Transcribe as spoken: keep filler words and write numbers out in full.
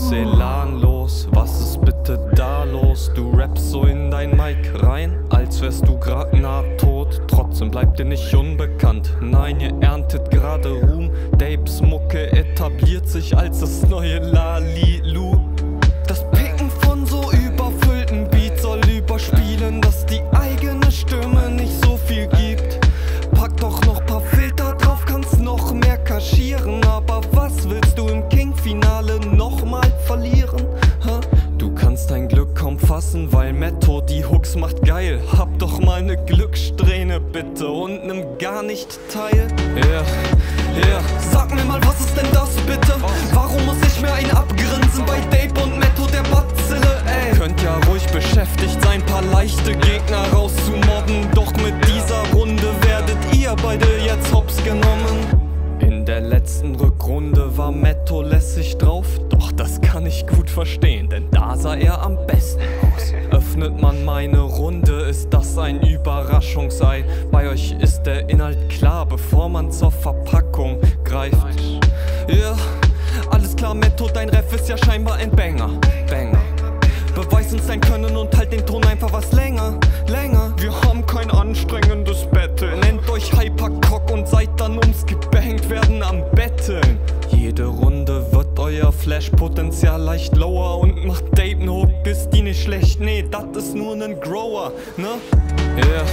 nix elanlos. Was ist bitte da los? Du rappst so in dein Mic rein, als wärst du grad nah tot. Trotzdem bleibt dir nicht unbekannt. Nein, ihr erntet gerade Ruhm. Dapes Mucke etabliert sich als das neue Lalilu. Das Picken von so überfüllten Beats soll überspielen, dass die eigene Stimme nicht so viel gibt. Pack doch noch paar Filter drauf, kannst noch mehr kaschieren. Aber was willst du im King-Finale nochmal verlieren? Ha? Du kannst dein Glück kaum fassen, weil Metto die Hooks macht geil. Hab doch mal ne Glückssträhne bitte und nimm gar nicht teil. Ja, yeah, ja. Yeah. Sag mir mal, was ist denn das bitte? Warum muss ich mir ein abgrinsen bei Dape und Metto der Bazille, ey? Könnt ja ruhig beschäftigt sein, paar leichte Gegner rauszumobben. Doch mit dieser Runde werdet ihr beide jetzt hops genommen. In der letzten Rückrunde war Metto lässig drauf, doch das kann ich gut verstehen, denn da sah er am besten aus. Öffnet man meine Runde, ist das ein Überraschungsei. Bei euch ist der Inhalt klar, bevor man zur Verpackung greift. Ja, yeah, alles klar Metto, dein Ref ist ja scheinbar ein Banger, Banger. Beweis uns dein Können und halt den Ton einfach was länger, länger. Wir haben kein anstrengendes Battle. Nennt euch Hypercock und seid dann ums gebankt werden am Betteln. Jede Runde wird euer Flash-Potenzial leicht lower und macht Dape Hook, ist die nicht schlecht, nee, das ist nur nen Grower, ne? Ja, yeah.